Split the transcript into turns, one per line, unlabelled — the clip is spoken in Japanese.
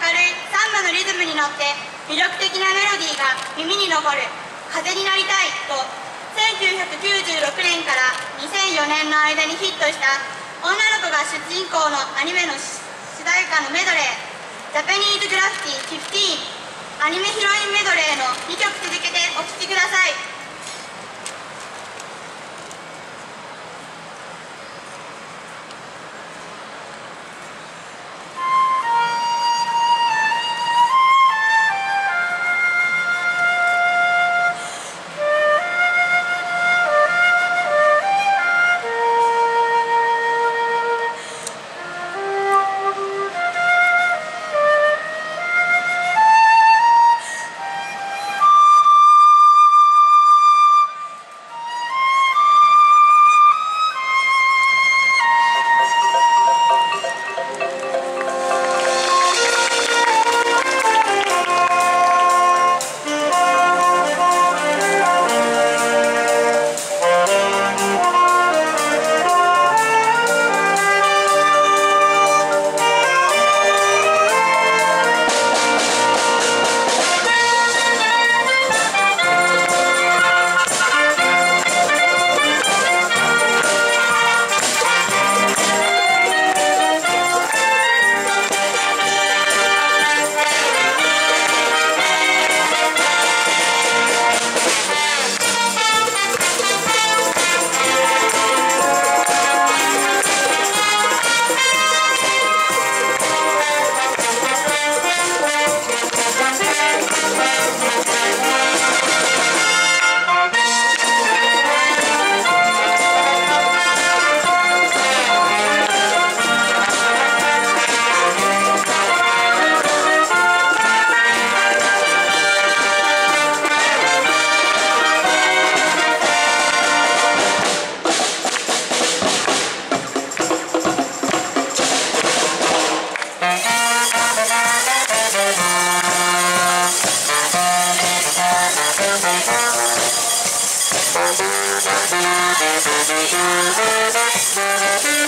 いサンバのリズムに乗って魅力的なメロディーが耳に残る風になりたいと1996年から2004年の間にヒットした女の子が主人公のアニメの主題歌のメドレージャパニーズグラフィティ15アニメヒロインメドレーの2曲続けてお聴きください。
Thank you.